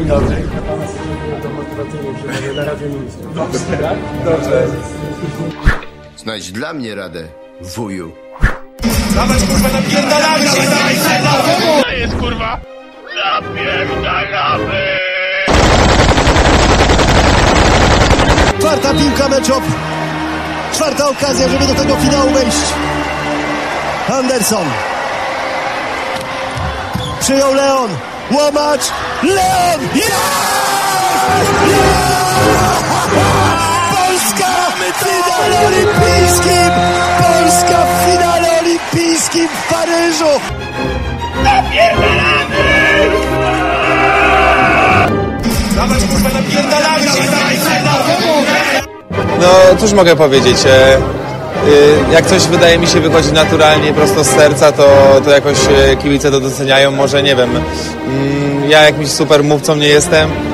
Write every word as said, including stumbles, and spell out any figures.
Dzień dobry. Ja pana sobie do motywacyjnej przygody na Radiu Miejskim. Dobrze, tak? Dobrze. Znajdź dla mnie radę, wuju. Dawać kurwa napierdalamy się! To jest kurwa! Napierdalamy! Czwarta piłka meczowa. Czwarta okazja, żeby do tego finału wejść. Anderson. Przyjął Leon. Łomacz. Leon! Jest! Polska w finale olimpijskim! Polska w finale olimpijskim w Paryżu! Napierdalamy! Dawać kurwa napierdalamy się! No, cóż mogę powiedzieć, jak coś wydaje mi się wychodzi naturalnie, prosto z serca, to, to jakoś kibice to doceniają, może nie wiem, ja jakimś super mówcą nie jestem,